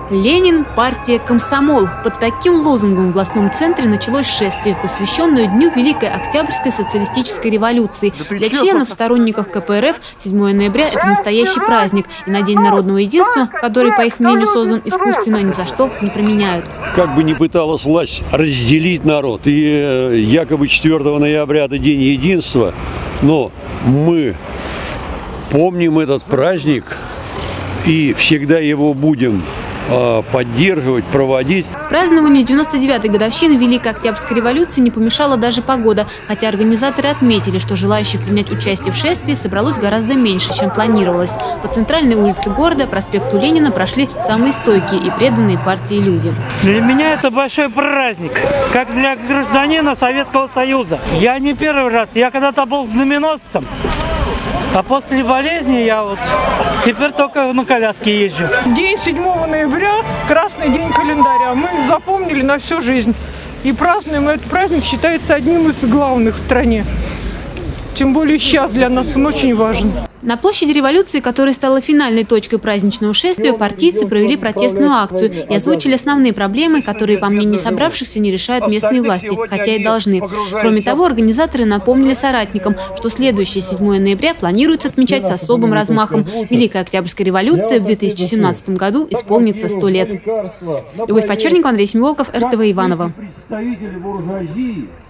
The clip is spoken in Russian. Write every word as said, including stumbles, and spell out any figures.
Ленин, партия, комсомол. Под таким лозунгом в областном центре началось шествие, посвященное Дню Великой Октябрьской социалистической революции. Для членов, сторонников ка пэ эр эф седьмое ноября – это настоящий праздник. И на День народного единства, который, по их мнению, создан искусственно, ни за что не применяют. Как бы ни пыталась власть разделить народ, и якобы четвёртого ноября – это День единства, но мы помним этот праздник и всегда его будем поддерживать, проводить. Празднованию девяносто девятой годовщины Великой Октябрьской революции не помешала даже погода, хотя организаторы отметили, что желающих принять участие в шествии собралось гораздо меньше, чем планировалось. По центральной улице города, проспекту Ленина, прошли самые стойкие и преданные партии люди. Для меня это большой праздник, как для гражданина Советского Союза. Я не первый раз, я когда-то был знаменосцем. А после болезни я вот теперь только на коляске езжу. День седьмого ноября, красный день календаря, мы запомнили на всю жизнь. И празднуем этот праздник, считается одним из главных в стране. Тем более сейчас для нас он очень важен. На площади революции, которая стала финальной точкой праздничного шествия, партийцы провели протестную акцию и озвучили основные проблемы, которые, по мнению собравшихся, не решают местные власти, хотя и должны. Кроме того, организаторы напомнили соратникам, что следующее седьмое ноября планируется отмечать с особым размахом. Великая Октябрьская революция в две тысячи семнадцатом году исполнится сто лет. Любовь Почерникова, Андрей Семиволков, эр тэ вэ Иваново.